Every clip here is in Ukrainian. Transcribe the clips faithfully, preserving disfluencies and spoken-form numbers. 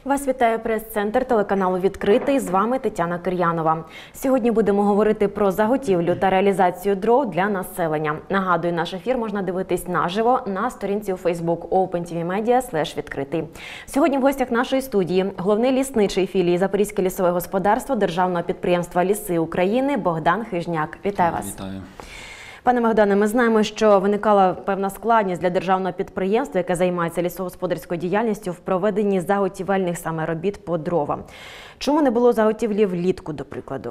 Вас вітає прес-центр телеканалу «Відкритий». З вами Тетяна Кир'янова. Сьогодні будемо говорити про заготівлю та реалізацію дров для населення. Нагадую, наш ефір можна дивитись наживо на сторінці у Facebook OpenTVMedia слеш відкритий. Сьогодні в гостях нашої студії головний лісничий філії Запорізьке лісове господарство Державного підприємства «Ліси України» Богдан Хижняк. Вітаю вас. Вітаю. Пане Богдане, ми знаємо, що виникала певна складність для державного підприємства, яке займається лісогосподарською діяльністю, в проведенні заготівельних саме робіт по дровам. Чому не було заготівлі влітку, до прикладу?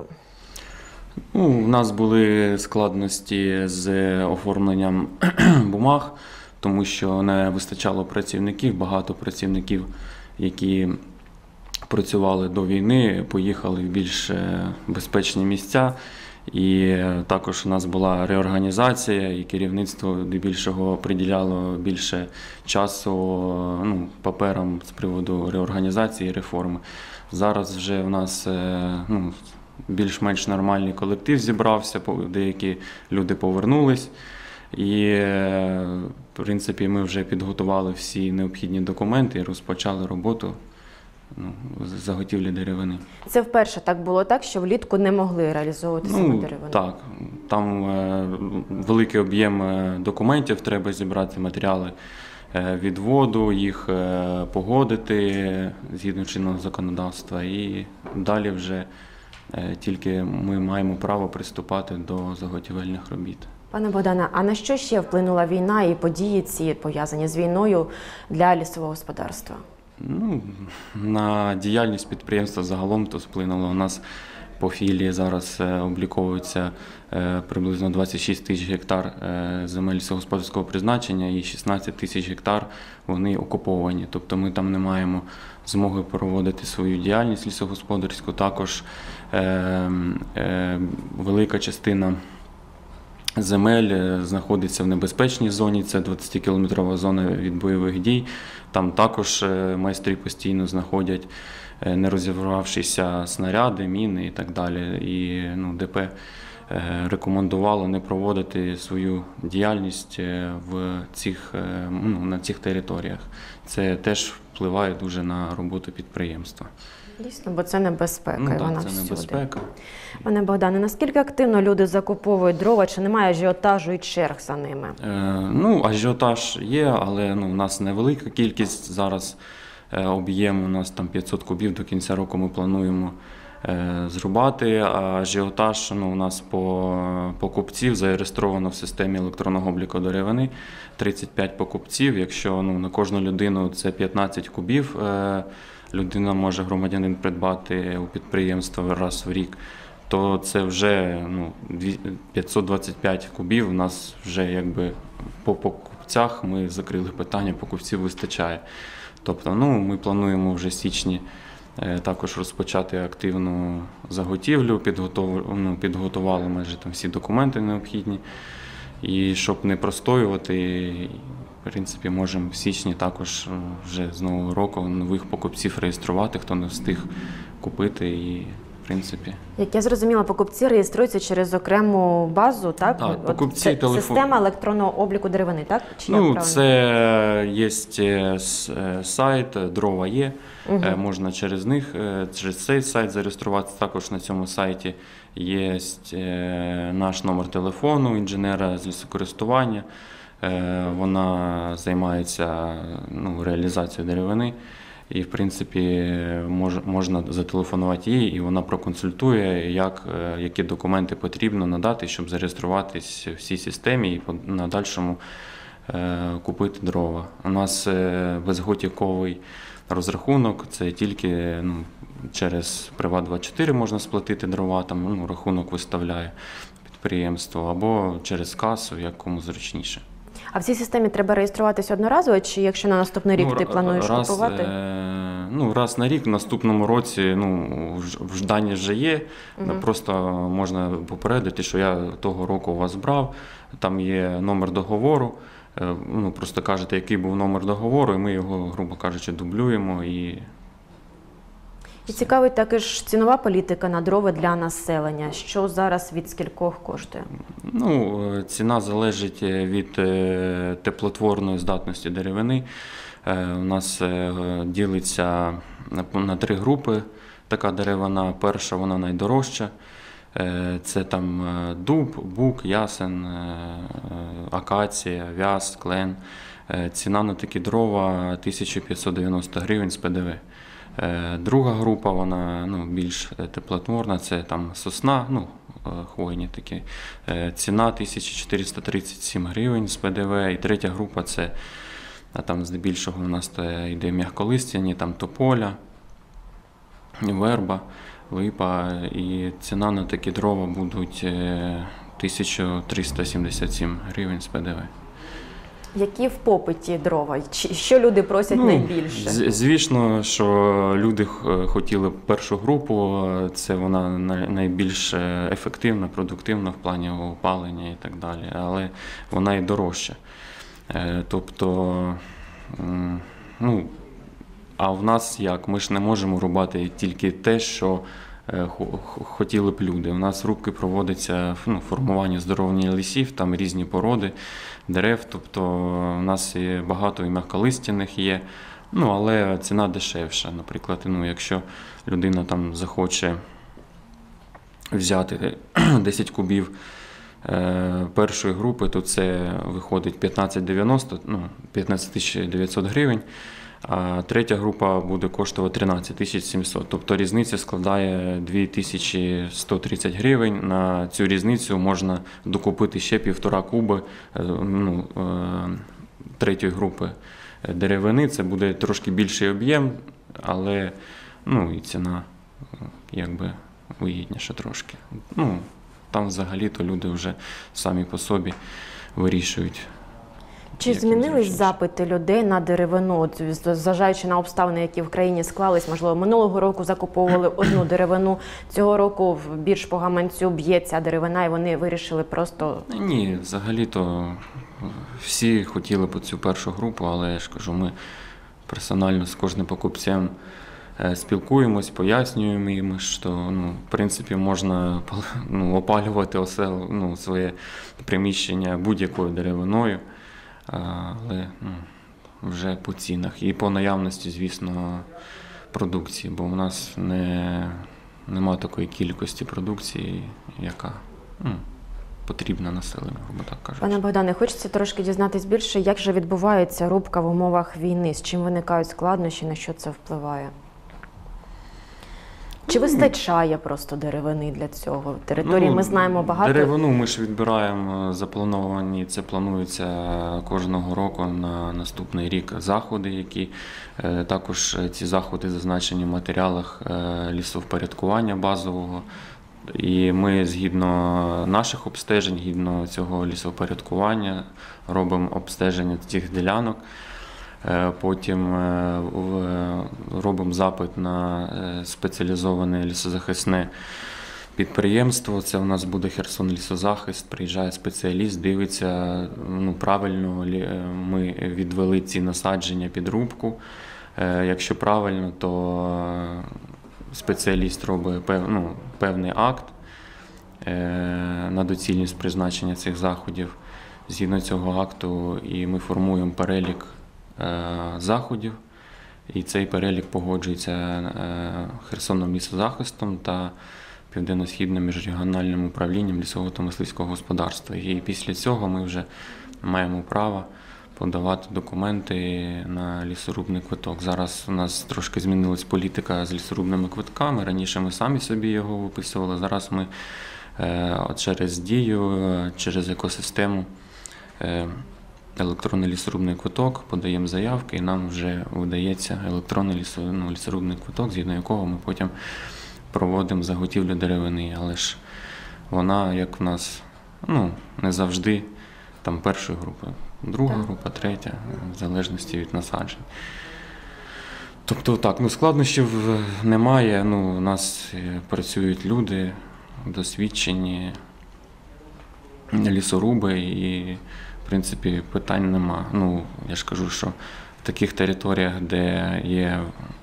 Ну, у нас були складності з оформленням бумаг, тому що не вистачало працівників, багато працівників, які працювали до війни, поїхали в більш безпечні місця. І також у нас була реорганізація, і керівництво більшого приділяло більше часу ну, паперам з приводу реорганізації і реформи. Зараз вже у нас ну, більш-менш нормальний колектив зібрався, деякі люди повернулись. І, в принципі, ми вже підготували всі необхідні документи і розпочали роботу. Ну, заготівлі деревини. Це вперше так було так, що влітку не могли реалізовувати ну, саме деревину? Так. Там е, великий об'єм документів, треба зібрати матеріали е, відводу, їх е, погодити згідно чинного законодавства. І далі вже е, тільки ми маємо право приступати до заготівельних робіт. Пане Богдане, а на що ще вплинула війна і події ці пов'язані з війною для лісового господарства? Ну, на діяльність підприємства загалом то вплинуло. У нас по філії зараз обліковується приблизно двадцять шість тисяч гектар земель лісогосподарського призначення і шістнадцять тисяч гектар вони окуповані. Тобто ми там не маємо змоги проводити свою діяльність лісогосподарську. Також е, е, велика частина земель знаходиться в небезпечній зоні, це двадцятикілометрова зона від бойових дій. Там також майстри постійно знаходять не розірвавшися снаряди, міни і так далі. І ну, ДП рекомендувало не проводити свою діяльність в цих, ну, на цих територіях. Це теж впливає дуже на роботу підприємства. Дійсно, бо це небезпека. Ну, і так, вона це всюди. небезпека. Пане Богдане, наскільки активно люди закуповують дрова, чи немає ажіотажу і черг за ними? Е, ну, ажіотаж є, але ну, у нас невелика кількість. Зараз е, об'єм у нас там п'ятсот кубів, до кінця року ми плануємо е, зрубати. А ажіотаж ну, у нас по покупців зареєстровано в системі електронного обліку деревини тридцять п'ять покупців. Якщо ну, на кожну людину це п'ятнадцять кубів, е, людина може, громадянин, придбати у підприємства раз в рік, то це вже ну, п'ятсот двадцять п'ять кубів. У нас вже якби по покупцях ми закрили питання, покупців вистачає. Тобто ну, ми плануємо вже в січні е, також розпочати активну заготівлю, підготов... ну, підготували майже там всі документи необхідні. І щоб не простоювати, в принципі, можемо в січні також вже з нового року нових покупців реєструвати, хто не встиг купити. І, в принципі. Як я зрозуміла, покупці реєструються через окрему базу, так? Так, От покупці, це телефон... система електронного обліку деревини, так? Чи ну, як це є сайт, дрова є, угу. Можна через них, через цей сайт зареєструватися. Також на цьому сайті є наш номер телефону інженера з лісокористування. Вона займається ну, реалізацією деревини. І, в принципі, мож, можна зателефонувати їй, і вона проконсультує, як, які документи потрібно надати, щоб зареєструватись в цій системі і на дальшому е, купити дрова. У нас е, безготівковий розрахунок, це тільки ну, через Приват двадцять чотири можна сплатити дрова, там ну, рахунок виставляє підприємство, або через касу, як кому зручніше. А в цій системі треба реєструватися одноразово, чи якщо на наступний рік ну, ти плануєш раз, купувати? Е, ну, раз на рік, в наступному році ну, в дані вже є, угу. Просто можна попередити, що я того року у вас брав, там є номер договору, е, ну, просто кажете, який був номер договору, і ми його, грубо кажучи, дублюємо. І... І цікавить також цінова політика на дрова для населення. Що зараз від скількох коштує? Ну, е, ціна залежить від е, теплотворної здатності деревини. Е, У нас е, ділиться на, на три групи. Така деревина. Перша, вона найдорожча. Е, Це там е, дуб, бук, ясен, е, акація, вяз, клен. Е, Ціна на такі дрова тисяча п'ятсот дев'яносто гривень з Пе Де Ве. Е, Друга група, вона ну, більш теплотворна, це там сосна, ну, е, хвойні такі. Е, Ціна тисяча чотириста тридцять сім гривень з Пе Де Ве. І третя група, це а там здебільшого у нас йде м'яколистяні, там тополя, верба, липа. І ціна на такі дрова будуть е, тисяча триста сімдесят сім гривень з Пе Де Ве. Які в попиті дрова? Чи- Що люди просять найбільше? з- Звісно, що люди х- хотіли першу групу, це вона най- найбільш е, ефективна, продуктивна в плані опалення і так далі, але вона і дорожча. Е, Тобто, м, ну, а в нас як? Ми ж не можемо рубати тільки те, що е, хо- хо- хотіли б люди. У нас рубки проводиться ну, формування здоров'я лісів, там різні породи дерев, тобто у нас є багато і м'яколистяних є, ну, але ціна дешевша. Наприклад, ну, якщо людина там захоче взяти десять кубів е, першої групи, то це виходить п'ятнадцять дев'яносто, ну, п'ятнадцять тисяч дев'ятсот гривень, а третя група буде коштувати тринадцять тисяч сімсот. Тобто різниця складає дві тисячі сто тридцять гривень. На цю різницю можна докупити ще півтора куби е, ну, е, третьої групи деревини. Це буде трошки більший об'єм, але ну, і ціна е, якби вигідніша трошки. Ну, там взагалі-то люди вже самі по собі вирішують. Чи як їм змінились зручніше. запити людей на деревину, От, з- зважаючи на обставини, які в країні склались? Можливо, минулого року закуповували одну деревину, цього року в більш по гаманцю б'є ця деревина, і вони вирішили просто... Ні, взагалі-то всі хотіли б цю першу групу, але я ж кажу, ми персонально з кожним покупцем е, спілкуємось, пояснюємо їм, що ну, в принципі можна пал- ну, опалювати осел, ну, своє приміщення будь-якою деревиною, а, але ну, вже по цінах і по наявності, звісно, продукції, бо в нас не, нема такої кількості продукції, яка ну, потрібна населенню, грубо так кажучи. Пане Богдане, хочеться трошки дізнатись більше, як же відбувається рубка в умовах війни, з чим виникають складнощі, на що це впливає? Чи вистачає просто деревини для цього? Території ми знаємо багато. Деревину ми ж відбираємо заплановані, це планується кожного року на наступний рік заходи, які е, також ці заходи зазначені в матеріалах е, лісовпорядкування базового. І ми згідно наших обстежень, згідно цього лісовпорядкування, робимо обстеження цих ділянок. Е, Потім е, в- робимо запит на е, спеціалізоване лісозахисне підприємство. Це у нас буде Херсон лісозахист. Приїжджає спеціаліст, дивиться, ну, правильно лі- е, ми відвели ці насадження під рубку. Е, Якщо правильно, то е, спеціаліст робить пев, ну, певний акт е, на доцільність призначення цих заходів. Згідно цього акту і ми формуємо перелік е, заходів, і цей перелік погоджується е, Херсоном лісозахистом та Південно-Східним міжрегіональним управлінням лісового та мисливського господарства. І після цього ми вже маємо право подавати документи на лісорубний квиток. Зараз у нас трошки змінилась політика з лісорубними квитками. Раніше ми самі собі його виписували. Зараз ми е, через дію, е, через екосистему е, електронний лісорубний квиток, подаємо заявки і нам вже видається електронний лісо- ну, лісорубний квиток, згідно якого ми потім проводимо заготівлю деревини. Але ж вона, як в нас, ну, не завжди там першої групи. Друга Так. група, третя, в залежності від насаджень. Тобто так, ну складнощів немає. Ну, у нас е, працюють люди, досвідчені лісоруби, і, в принципі, питань нема. Ну, я ж кажу, що в таких територіях, де є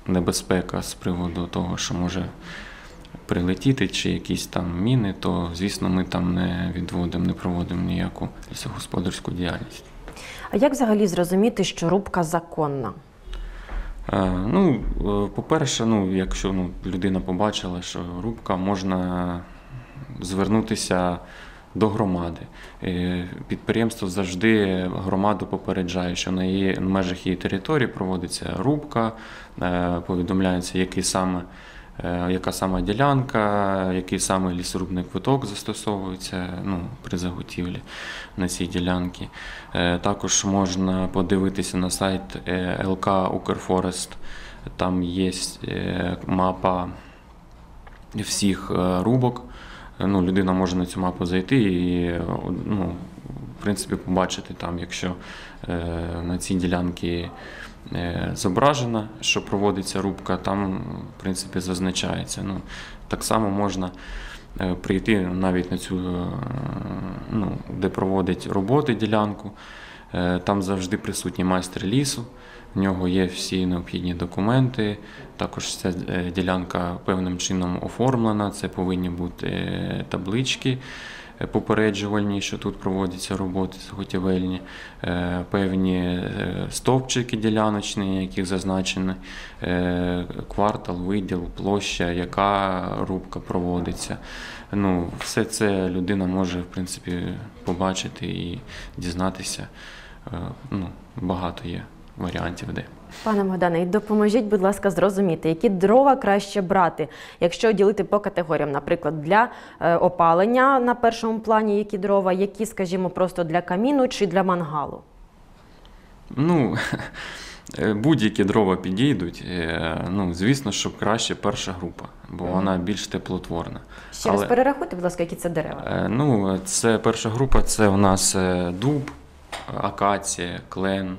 небезпека з приводу того, що може прилетіти чи якісь там міни, то, звісно, ми там не відводимо, не проводимо ніяку лісогосподарську діяльність. А як взагалі зрозуміти, що рубка законна? Е, Ну, е, по-перше, ну, якщо ну, людина побачила, що рубка, можна звернутися до громади. Е, Підприємство завжди громаду попереджає, що на її в межах її території проводиться рубка, е, повідомляється, який саме, е, яка саме ділянка, який саме лісорубний квиток застосовується ну, при заготівлі на цій ділянці. Е, Також можна подивитися на сайт е, ел ка Укрфорест, там є е, мапа всіх е, рубок. Ну, людина може на цю мапу зайти і, ну, в принципі, побачити там, якщо е, на цій ділянці е, зображено, що проводиться рубка, там, в принципі, зазначається. Ну, так само можна е, прийти навіть на цю, е, ну, де проводять роботи ділянку, е, там завжди присутній майстер лісу. В нього є всі необхідні документи, також ця ділянка певним чином оформлена, це повинні бути таблички попереджувальні, що тут проводяться роботи заготівельні, певні стовпчики діляночні, на яких зазначено квартал, виділ, площа, яка рубка проводиться. Ну, все це людина може, в принципі, побачити і дізнатися. Ну, багато є варіантів, де. Пане Богдане, і допоможіть, будь ласка, зрозуміти, які дрова краще брати, якщо ділити по категоріям, наприклад, для е, опалення на першому плані, які дрова, які, скажімо, просто для каміну чи для мангалу? Ну, будь-які дрова підійдуть. Ну, звісно, що краще перша група, бо вона більш теплотворна. Ще раз перерахуйте, будь ласка, які це дерева. Ну, це перша група, це у нас дуб, акація, клен,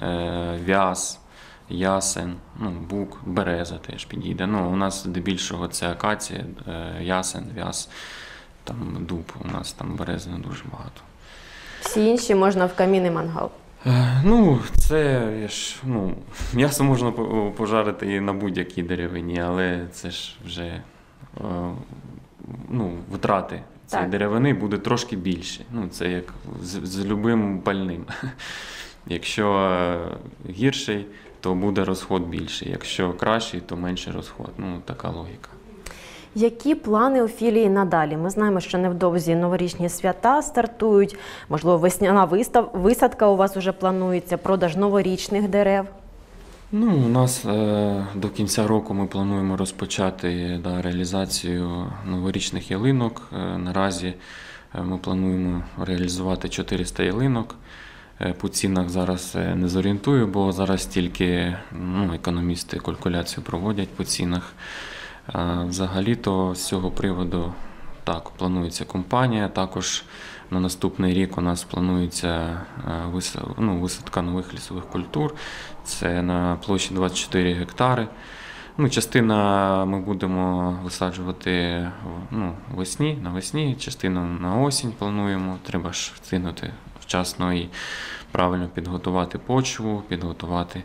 вяз, ясен, ну, бук, береза теж підійде. Ну, у нас здебільшого це акація, ясен, вяз, там дуб, у нас там берези не дуже багато. Всі інші можна в камін і мангал? Ну, це ж, ну, м'ясо можна пожарити і на будь-якій деревині, але це ж вже, ну, витрати цієї деревини буде трошки більше. Ну, це як з, з любим пальним. Якщо гірший, то буде розход більший. Якщо кращий, то менший розход. Ну, така логіка. Які плани у філії надалі? Ми знаємо, що невдовзі новорічні свята стартують, можливо, весняна вистав... висадка у вас вже планується, продаж новорічних дерев. Ну, у нас е, до кінця року ми плануємо розпочати да, реалізацію новорічних ялинок. Е, наразі е, ми плануємо реалізувати чотириста ялинок. Е, по цінах зараз е, не зорієнтую, бо зараз тільки ну, економісти калькуляцію проводять по цінах. А взагалі-то з цього приводу так, планується компанія. Також на наступний рік у нас планується ну, висадка нових лісових культур. Це на площі двадцять чотири гектари. Ну, частина ми будемо висаджувати ну, весні, навесні, частину на осінь плануємо. Треба ж встигнути вчасно і правильно підготувати почву, підготувати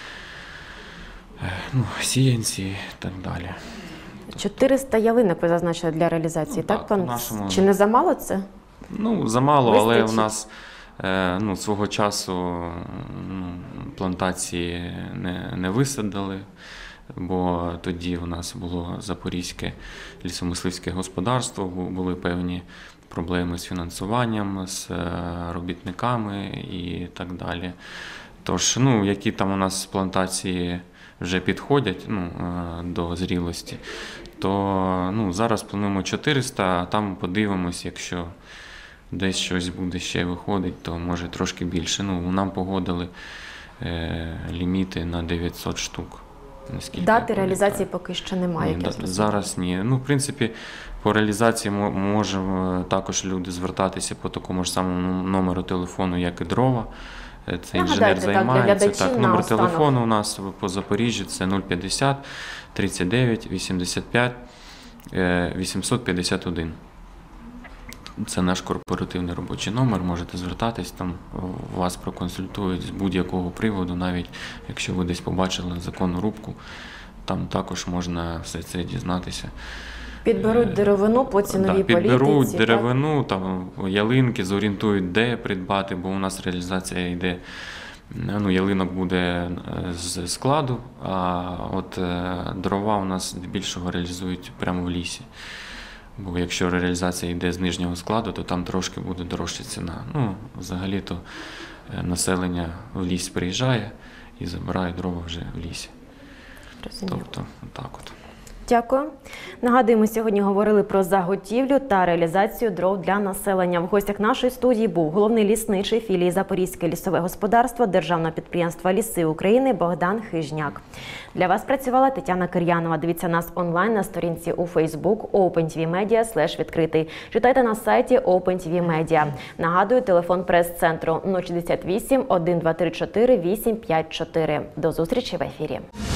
ну, сіянці і так далі. чотириста ялинок ви зазначили для реалізації, ну, так? так нашому... Чи не замало це? Ну, замало, вистачить? Але у нас ну, свого часу ну, плантації не, не висадили, бо тоді у нас було Запорізьке лісомисливське господарство, були певні проблеми з фінансуванням, з робітниками і так далі. Тож, ну, які там у нас плантації вже підходять ну, до зрілості, то ну, зараз плануємо чотириста, а там подивимось, якщо десь щось буде ще виходить, то може трошки більше. Ну, нам погодили е, ліміти на дев'ятсот штук. Дати реалізації поки що немає? Ні, да, зараз ні. Ну, в принципі, по реалізації можемо також люди звертатися по такому ж самому номеру телефону, як і дрова. Це інженер займається. Так, так, номер останок. Телефону у нас по Запоріжжю це нуль п'ятдесят тридцять дев'ять вісімдесят п'ять вісімсот п'ятдесят один. Це наш корпоративний робочий номер, можете звертатись, там вас проконсультують з будь-якого приводу, навіть якщо ви десь побачили законну рубку, там також можна все це дізнатися. Підберуть деревину по ціновій Да, підберуть політиці. деревину, там, ялинки, зорієнтують, де придбати, бо у нас реалізація йде, ну, ялинок буде з складу, а от дрова у нас здебільшого реалізують прямо в лісі. Бо якщо реалізація йде з нижнього складу, то там трошки буде дорожча ціна. Ну, взагалі-то населення в ліс приїжджає і забирає дрова вже в лісі. Розуміло. Тобто, так от. Дякую. Нагадуємо, сьогодні говорили про заготівлю та реалізацію дров для населення. В гостях нашої студії був головний лісничий філії Запорізьке лісове господарство Державного підприємства «Ліси України» Богдан Хижняк. Для вас працювала Тетяна Кир'янова. Дивіться нас онлайн на сторінці у Facebook OpenTVMedia слеш відкритий. Читайте на сайті OpenTVMedia. Нагадую, телефон прес-центру нуль шістдесят вісім, один два три чотири, вісім п'ять чотири. До зустрічі в ефірі.